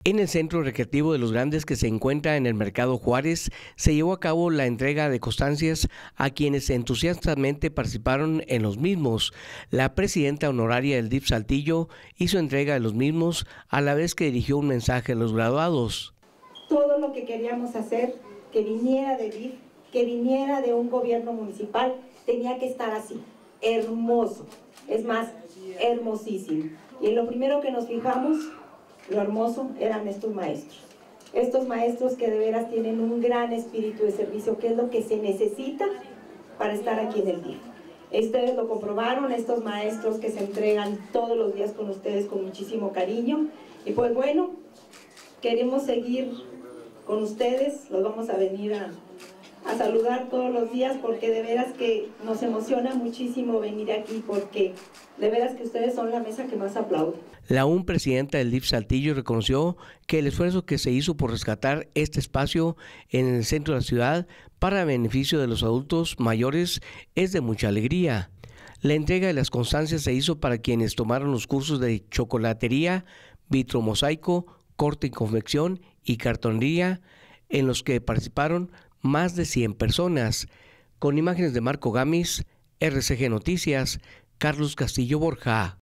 En el Centro Recreativo de Los Grandes, que se encuentra en el Mercado Juárez, se llevó a cabo la entrega de constancias a quienes entusiastamente participaron en los mismos. La presidenta honoraria del DIF Saltillo hizo entrega de los mismos, a la vez que dirigió un mensaje a los graduados. Todo lo que queríamos hacer, que viniera de DIF, que viniera de un gobierno municipal, tenía que estar así, hermoso, es más, hermosísimo. Y lo primero que nos fijamos, lo hermoso, eran estos maestros que de veras tienen un gran espíritu de servicio, que es lo que se necesita para estar aquí en el DIF. Ustedes lo comprobaron, estos maestros que se entregan todos los días con ustedes con muchísimo cariño. Y pues bueno, queremos seguir con ustedes, los vamos a venir a saludar todos los días, porque de veras que nos emociona muchísimo venir aquí, porque de veras que ustedes son la mesa que más aplaude. La aún presidenta del DIF Saltillo reconoció que el esfuerzo que se hizo por rescatar este espacio en el centro de la ciudad para beneficio de los adultos mayores es de mucha alegría. La entrega de las constancias se hizo para quienes tomaron los cursos de chocolatería, vitromosaico, corte y confección y cartonería, en los que participaron más de 100 personas. Con imágenes de Marco Gamis, RCG Noticias, Carlos Castillo Borja.